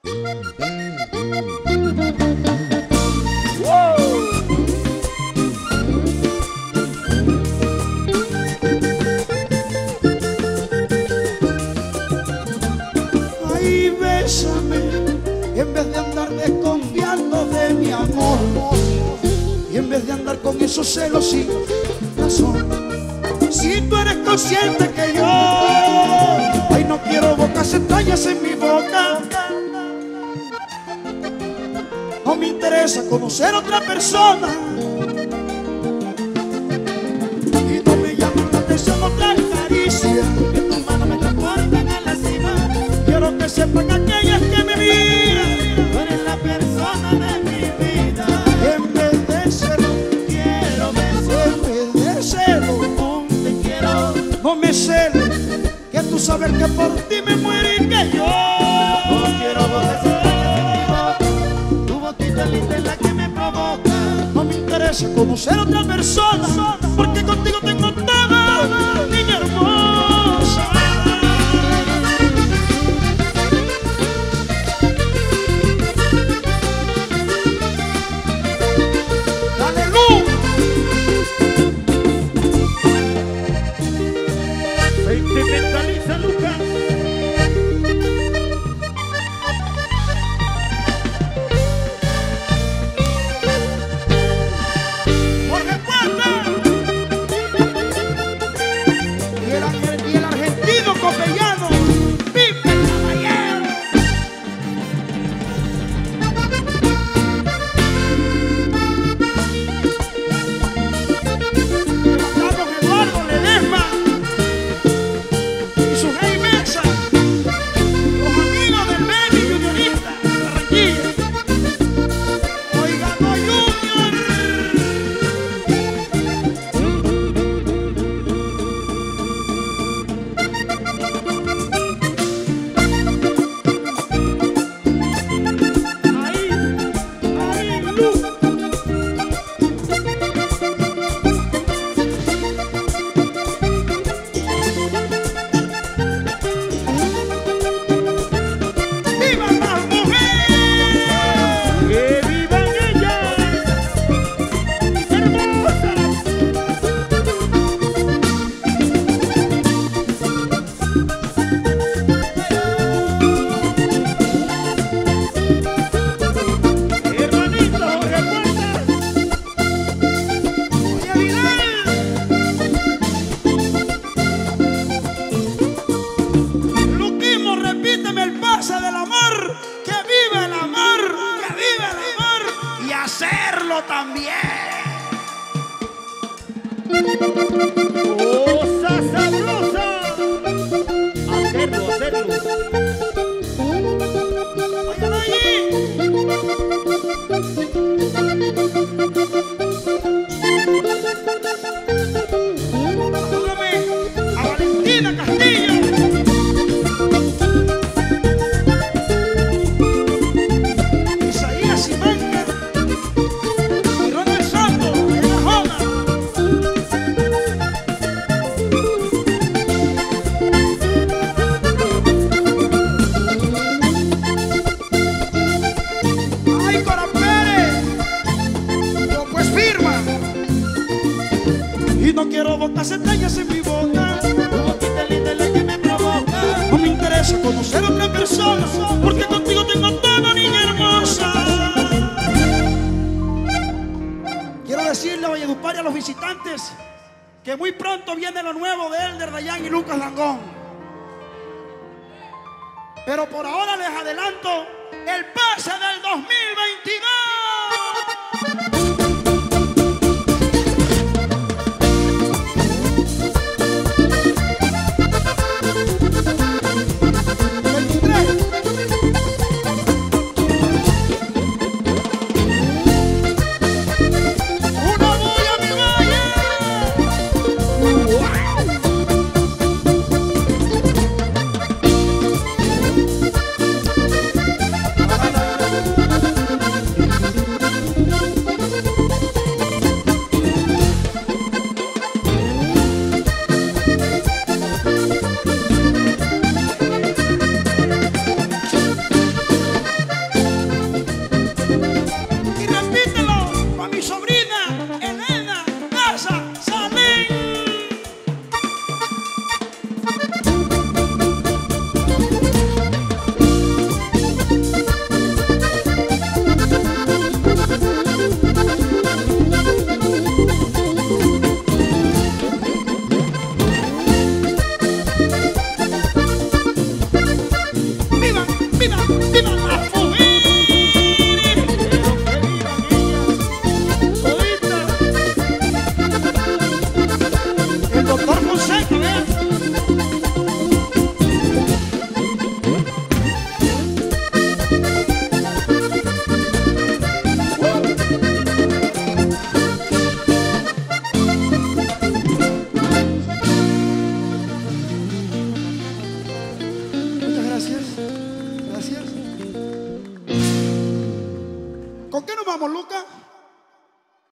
Ay, bésame, en vez de andar desconfiando de mi amor, y en vez de andar con esos celos sin razón. Si tú eres consciente que yo, ay, no quiero bocas extrañas en mi boca. No me interesa conocer a otra persona. Y no me llama la atención otra caricia, que tus manos me transportan a la cima. Quiero que sepan aquellas que me miran, tú eres la persona de mi vida. En vez de serlo, quiero besar. En vez de serlo, te quiero. No me celes, que tú sabes que por ti me muero y que yo no quiero bocas. Linda es la que me provoca. No me interesa conocer a otra persona, porque contigo tengo todo, niña hermosa. Dale luz. Sentimentaliza, Lucas. Cosa sabrosa. Hacerlo, hacerlo. Óyalo allí. Salúdame a Valentina Castillo. Isaías Simanca. Y Ronald Santos, en la joda. No quiero bocas extrañas en mi boca. Tu boquita linda es la que me provoca. No me interesa conocer a otra persona, porque contigo tengo todo, niña hermosa. Quiero decirle a Valledupar y a los visitantes que muy pronto viene lo nuevo de Elder Dayan y Lucas Langón. Pero por ahora les adelanto el pase del 2022. ¿Con qué nos vamos, Lucas?